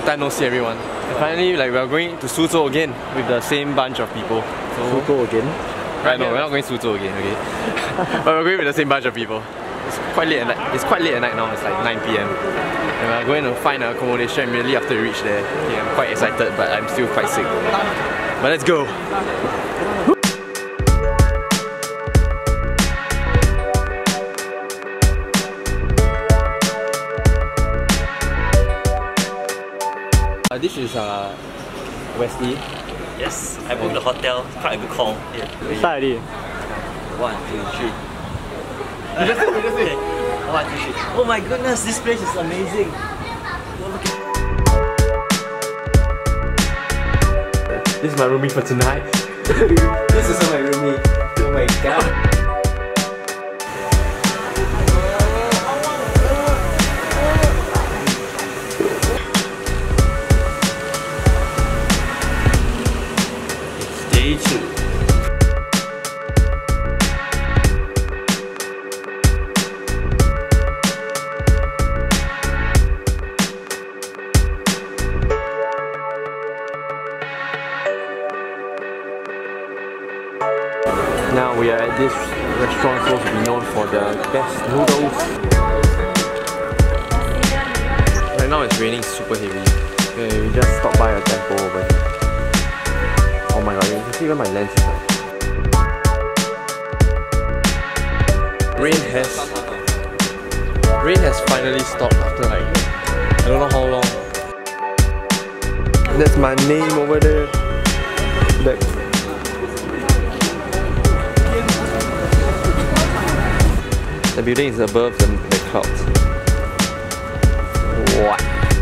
time no see everyone. And finally, like, we're going to Suzhou again with the same bunch of people. So, Suzhou again? Right, no, we're not going Suzhou again, okay? But we're going with the same bunch of people. It's quite late at night. It's quite late at night now. It's like 9 PM. And we're going to find an accommodation immediately after we reach there. Okay, I'm quite excited, but I'm still quite sick. But let's go. This is Wesley. Yes, I booked the hotel. Quite a good call. Yeah. Start already. 1, 2, 3. Okay. 1, 2, 3. Oh my goodness, this place is amazing. This is my roomie for tonight. This is my roomie. Oh my god. Day 2. Now we are at this restaurant supposed to be known for the best noodles. Right now it's raining super heavy. Okay, we just stopped by a temple over here. Oh my god, you can see even my lens is like... Rain has finally stopped after like, I don't know how long. That's my name over there. The building is above the clouds. What?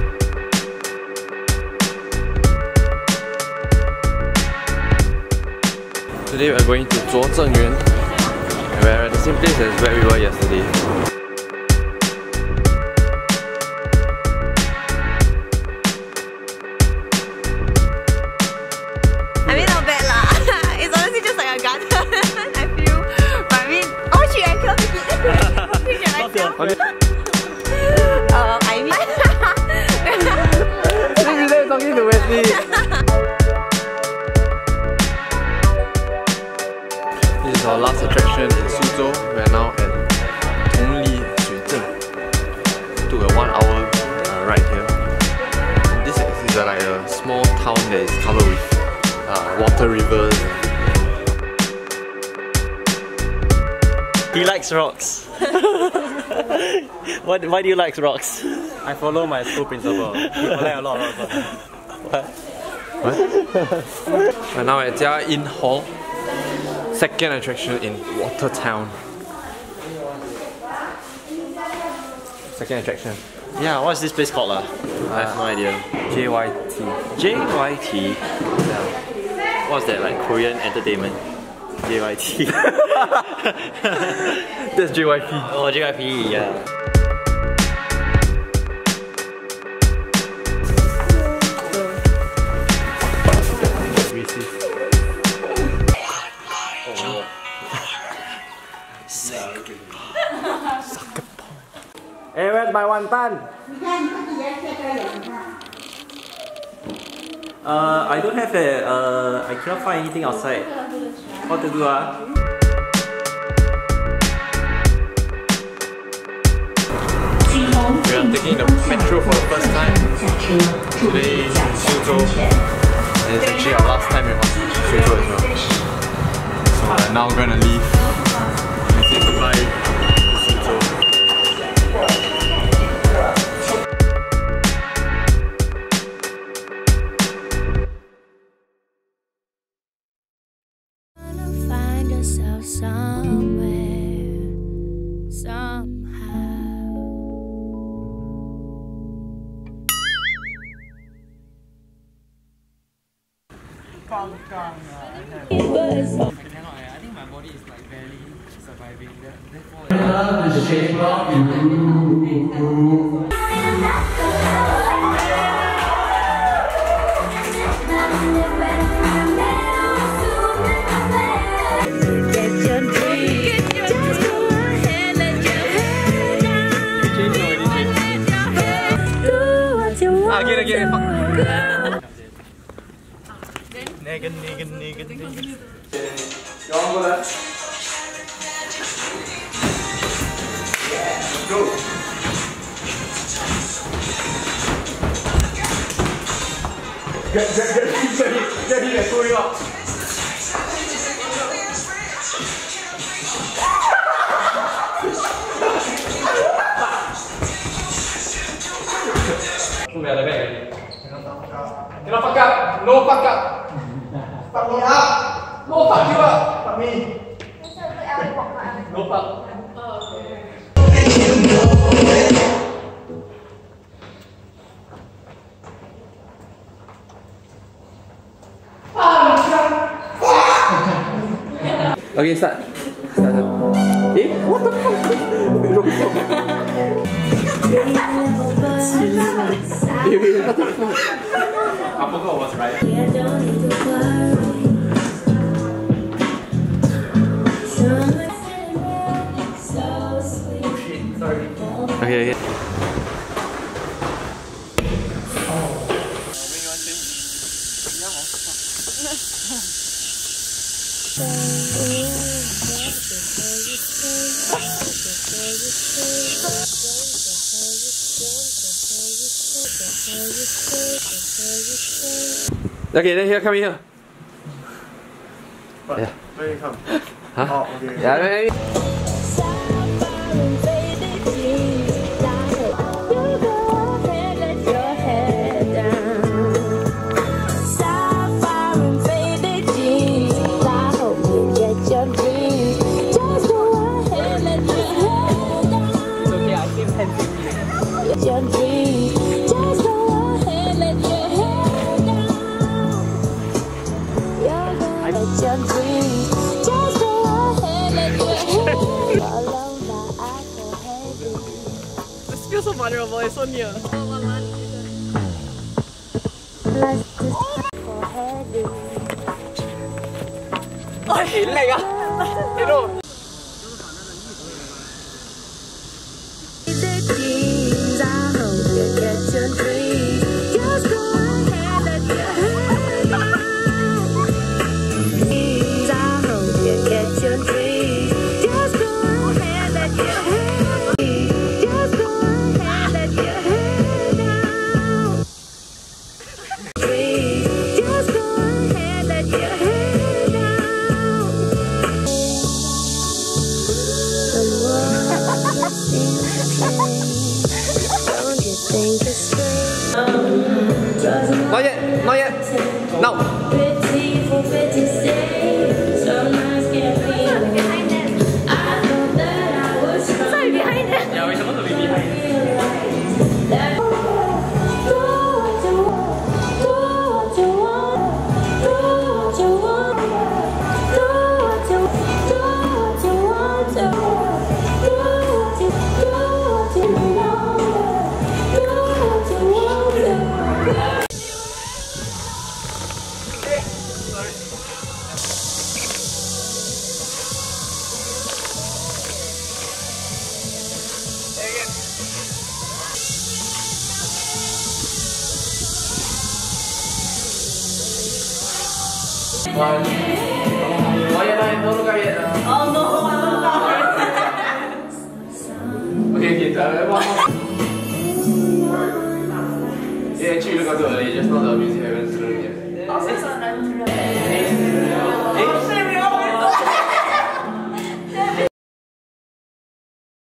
Today we are going to Suzhou Yuan. We're at the same place as where we were yesterday. I mean, not bad lah. It's honestly just like a garden, I feel. But I mean, oh shit, I cannot take it. Okay. I mean... Look at talking to Wesley. This is our last attraction in Suzhou. We are now at Took a 1 hour ride here. This is like a small town that is covered with water rivers. He likes rocks. Why do you like rocks? I follow my school principal. He collect a lot of rocks. What? We're now at Jia Inn Hall. Second attraction in Water Town. Second attraction. Yeah, what's this place called? I have no idea. JYT. JYT. Yeah. What's that, like Korean entertainment? JYT. That's JYP. Oh, JYP, yeah. Hey, where's my wonton? I don't have it. I cannot find anything outside. What to do, We are taking the metro for the first time. Today in Suzhou. And it's actually our last time in Suzhou as well. So we're now gonna leave and say goodbye to Suzhou. Find yourself somewhere, somehow. I think my body is like barely surviving. Therefore, love the shape of you. again, fuck. Negan. You want to go left? Yeah, let's go. Get him, let's pull you up. Cannot fuck up. No fuck up. Fuck me up. No fuck you up. Fuck me. No fuck. Okay, start. Eh? What the fuck? What the fuck? I forgot what's right. Oh shit, sorry. Okay. Okay, then here, come here. What? Yeah. Where you come? Huh? Oh, okay. Yeah, This feels so vulnerable, it's so near. Oh, hit leg ah! You know. Not yet, not yet. Now. Sorry, behind them. Yeah, we're supposed to be behind. One. Oh yeah, don't look at it. Oh no, Okay, one more. Yeah, actually you look up too early, just now the music happens.